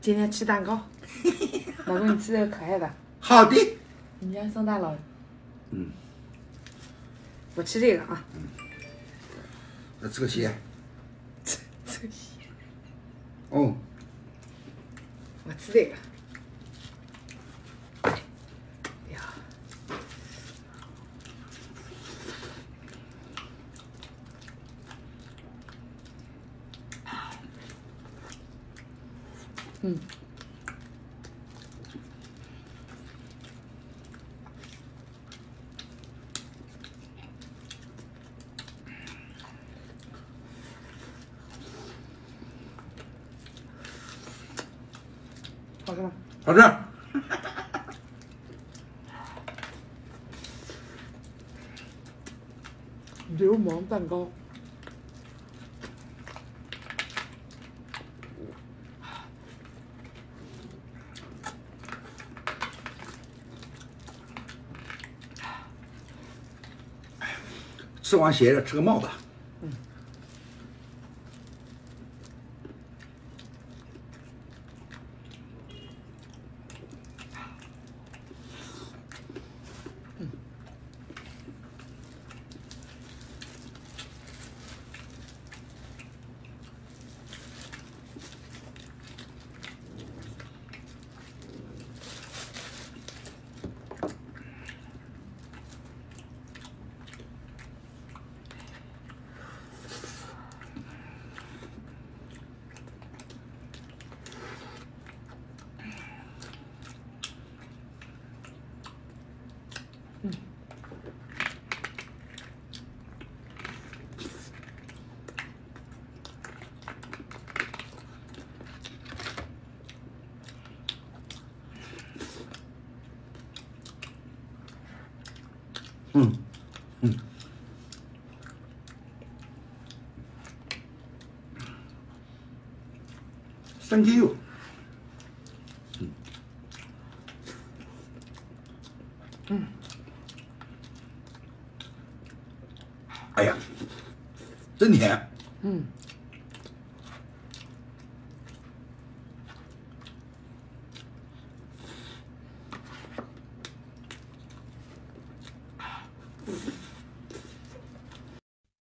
今天吃蛋糕，老公你吃这个可爱的。 好的。 你家宋大佬。 嗯。 我吃这个啊。 那吃个鞋。 吃个鞋。 哦。 我吃这个。呀。嗯。好吃吗？ 好吃。 流氓蛋糕。 吃完鞋吃个帽子。 嗯。 Thank you。哎呀，真甜。